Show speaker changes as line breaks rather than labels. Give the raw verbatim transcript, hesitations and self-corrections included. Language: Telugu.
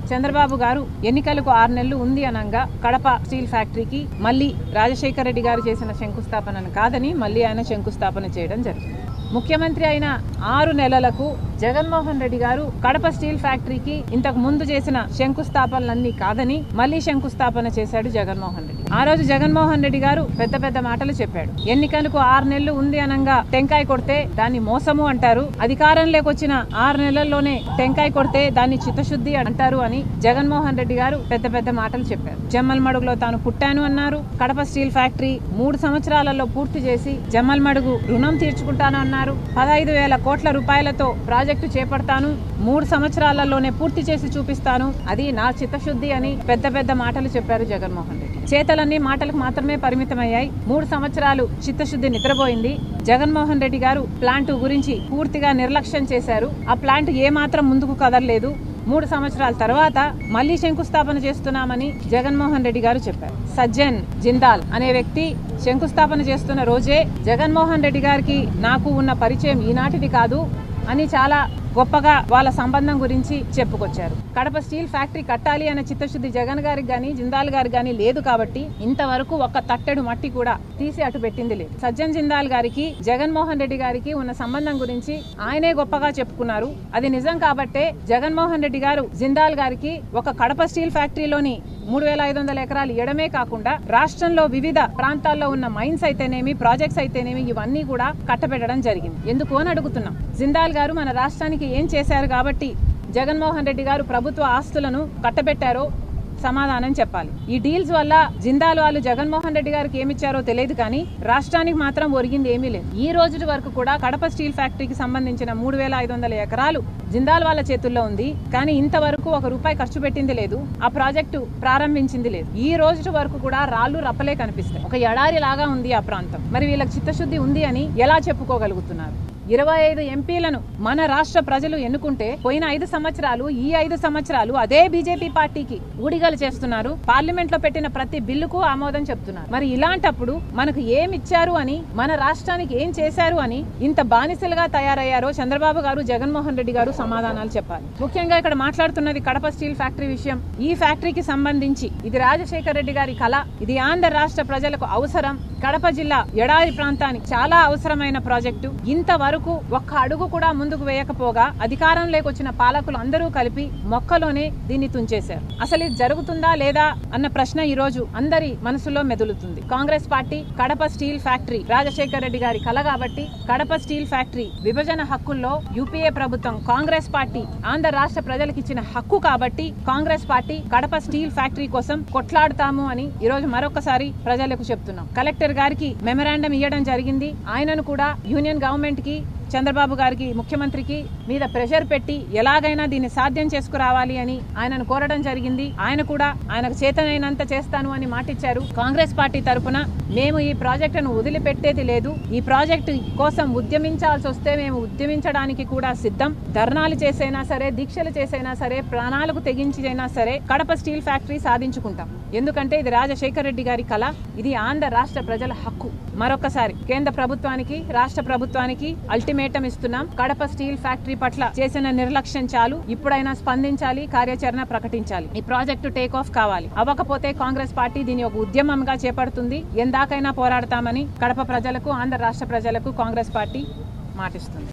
చంద్రబాబు గారు ఎన్నికలకు ఆరు నెలలు ఉంది అనగా కడప స్టీల్ ఫ్యాక్టరీకి మళ్ళీ రాజశేఖర రెడ్డి గారు చేసిన శంకుస్థాపనను కాదని మళ్ళీ ఆయన శంకుస్థాపన చేయడం జరిగింది. ముఖ్యమంత్రి అయిన ఆరు నెలలకు జగన్మోహన్ రెడ్డి గారు కడప స్టీల్ ఫ్యాక్టరీకి ఇంతకు ముందు చేసిన శంకుస్థాపనలన్నీ కాదని మళ్ళీ శంకుస్థాపన చేశాడు జగన్మోహన్ రెడ్డి. ఆ రోజు జగన్మోహన్ రెడ్డి గారు పెద్ద పెద్ద మాటలు చెప్పాడు. ఎన్నికలకు ఆరు నెలలు ఉంది అనగా టెంకాయ కొడితే దాన్ని మోసము అంటారు, అధికారంలోకి వచ్చిన ఆరు నెలల్లోనే టెంకాయ కొడితే దాన్ని చిత్తశుద్ధి అంటారు అని జగన్మోహన్ రెడ్డి గారు పెద్ద పెద్ద మాటలు చెప్పారు. జమ్మలమడుగులో తాను పుట్టాను అన్నారు. కడప స్టీల్ ఫ్యాక్టరీ మూడు సంవత్సరాలలో పూర్తి చేసి జమ్మలమడుగు రుణం తీర్చుకుంటాను అన్నారు. పదహైదు వేల కోట్ల రూపాయలతో ప్రాజెక్టు చేపడతాను, మూడు సంవత్సరాలలోనే పూర్తి చేసి చూపిస్తాను, అది నా చిత్తశుద్ధి అని పెద్ద పెద్ద మాటలు చెప్పారు జగన్మోహన్ రెడ్డి. చేతలన్నీ మాటలకు మాత్రమే పరిమితమయ్యాయి. మూడు సంవత్సరాలు చిత్తశుద్ధి నిద్రపోయింది. జగన్మోహన్ రెడ్డి గారు ప్లాంట్ గురించి పూర్తిగా నిర్లక్ష్యం చేశారు. ఆ ప్లాంట్ ఏ మాత్రం ముందుకు కదలలేదు. మూడు సంవత్సరాల తర్వాత మళ్లీ శంకుస్థాపన చేస్తున్నామని జగన్మోహన్ రెడ్డి గారు చెప్పారు. సజ్జన్ జిందాల్ అనే వ్యక్తి శంకుస్థాపన చేస్తున్న రోజే జగన్మోహన్ రెడ్డి గారికి నాకు ఉన్న పరిచయం ఈనాటిది కాదు అని చాలా గొప్పగా వాళ్ళ సంబంధం గురించి చెప్పుకొచ్చారు. కడప స్టీల్ ఫ్యాక్టరీ కట్టాలి అనే చిత్తశుద్ధి జగన్ గారికి గానీ జిందాల్ గారికి గానీ లేదు కాబట్టి ఇంతవరకు ఒక్క తట్టెడు మట్టి కూడా తీసి అటు పెట్టింది లేదు. సజ్జన్ జిందాల్ గారికి జగన్మోహన్ రెడ్డి గారికి ఉన్న సంబంధం గురించి ఆయనే గొప్పగా చెప్పుకున్నారు. అది నిజం కాబట్టే జగన్మోహన్ రెడ్డి గారు జిందాల్ గారికి ఒక కడప స్టీల్ ఫ్యాక్టరీలోని మూడు వేల ఐదు వందల ఎకరాలు ఇవ్వడమే కాకుండా రాష్ట్రంలో వివిధ ప్రాంతాల్లో ఉన్న మైన్స్ అయితేనేమి ప్రాజెక్ట్స్ అయితేనేమి ఇవన్నీ కూడా కట్టబెట్టడం జరిగింది. ఎందుకు అని అడుగుతున్నాం. జిందాల్ గారు మన రాష్ట్రానికి ఏం చేశారు కాబట్టి జగన్మోహన్ రెడ్డి గారు ప్రభుత్వ ఆస్తులను కట్టబెట్టారో సమాధానం చెప్పాలి. ఈ డీల్స్ వల్ల జిందాల్ వాళ్ళు జగన్మోహన్ రెడ్డి గారికి ఏమిచ్చారో తెలియదు కానీ రాష్ట్రానికి మాత్రం ఒరిగింది ఏమీ లేదు. ఈ రోజు వరకు కూడా కడప స్టీల్ ఫ్యాక్టరీకి సంబంధించిన మూడు వేల ఐదు వందల ఎకరాలు జిందాల్ వాళ్ళ చేతుల్లో ఉంది. కానీ ఇంతవరకు ఒక రూపాయి ఖర్చు పెట్టింది లేదు. ఆ ప్రాజెక్టు ప్రారంభించింది లేదు. ఈ రోజు వరకు కూడా రాళ్లు రప్పలే కనిపిస్తాయి. ఒక ఎడారి లాగా ఉంది ఆ ప్రాంతం. మరి వీళ్ళకి చిత్తశుద్ధి ఉంది అని ఎలా చెప్పుకోగలుగుతున్నారు? ఇరవై ఐదు ఎంపీలను మన రాష్ట్ర ప్రజలు ఎన్నుకుంటే పోయిన ఐదు సంవత్సరాలు ఈ ఐదు సంవత్సరాలు అదే బీజేపీ పార్టీకి ఊడిగలు చేస్తున్నారు. పార్లమెంట్ లో పెట్టిన ప్రతి బిల్లుకు ఆమోదం చెప్తున్నారు. మరి ఇలాంటప్పుడు మనకు ఏమి ఇచ్చారు అని, మన రాష్ట్రానికి ఏం చేశారు అని ఇంత బానిసలుగా తయారయ్యారో చంద్రబాబు గారు జగన్మోహన్ రెడ్డి గారు సమాధానాలు చెప్పాలి. ముఖ్యంగా ఇక్కడ మాట్లాడుతున్నది కడప స్టీల్ ఫ్యాక్టరీ విషయం. ఈ ఫ్యాక్టరీకి సంబంధించి ఇది రాజశేఖర రెడ్డి గారి కళ. ఇది ఆంధ్ర రాష్ట్ర ప్రజలకు అవసరం. కడప జిల్లా ఎడారి ప్రాంతానికి చాలా అవసరమైన ప్రాజెక్టు. ఇంతవరకు ఒక్క అడుగు కూడా ముందుకు వేయకపోగా అధికారంలోకి వచ్చిన పాలకులు అందరూ కలిపి మొక్కలోనే దీన్ని తుంచేశారు. అసలు ఇది జరుగుతుందా లేదా అన్న ప్రశ్న ఈ రోజు అందరి మనసులో మెదులుతుంది. Congress party Kadapa steel factory Rajasekhara Reddy గారి కళ కాబట్టి కడప స్టీల్ ఫ్యాక్టరీ విభజన హక్కుల్లో యూపీఏ ప్రభుత్వం కాంగ్రెస్ పార్టీ ఆంధ్ర రాష్ట్ర ప్రజలకు ఇచ్చిన హక్కు కాబట్టి Congress party Kadapa steel factory కోసం కొట్లాడుతాము అని ఈ రోజు మరొకసారి ప్రజలకు చెప్తున్నాం. కలెక్టర్ గారికి మెమరాండం ఇవ్వడం జరిగింది. ఆయనను కూడా యూనియన్ గవర్నమెంట్ కి చంద్రబాబు గారికి ముఖ్యమంత్రికి మీద ప్రెషర్ పెట్టి ఎలాగైనా దీన్ని సాధ్యం చేసుకురావాలి అని ఆయనను కోరడం జరిగింది. ఆయన కూడా ఆయనకు చేతనైనంత చేస్తాను అని మాటిచ్చారు. కాంగ్రెస్ పార్టీ తరఫున మేము ఈ ప్రాజెక్టును వదిలిపెట్టేది లేదు. ఈ ప్రాజెక్టు కోసం ఉద్యమించాల్సి వస్తే మేము ఉద్యమించడానికి కూడా సిద్ధం. ధర్నాలు చేసైనా సరే, దీక్షలు చేసైనా సరే, ప్రాణాలకు తెగించైనా సరే కడప స్టీల్ ఫ్యాక్టరీ సాధించుకుంటాం. ఎందుకంటే ఇది రాజశేఖర రెడ్డి గారి కళ. ఇది ఆంధ్ర రాష్ట్ర ప్రజల హక్కు. మరొకసారి కేంద్ర ప్రభుత్వానికి రాష్ట్ర ప్రభుత్వానికి అల్టిమేటం ఇస్తున్నాం. కడప స్టీల్ ఫ్యాక్టరీ పట్ల చేసిన నిర్లక్ష్యం చాలు. ఇప్పుడైనా స్పందించాలి, కార్యాచరణ ప్రకటించాలి. ఈ ప్రాజెక్టు టేక్ ఆఫ్ కావాలి. అవ్వకపోతే కాంగ్రెస్ పార్టీ దీని ఒక ఉద్యమంగా చేపడుతుంది. ఎందాకైనా పోరాడతామని కడప ప్రజలకు, ఆంధ్ర రాష్ట్ర ప్రజలకు కాంగ్రెస్ పార్టీ మాటిస్తుంది.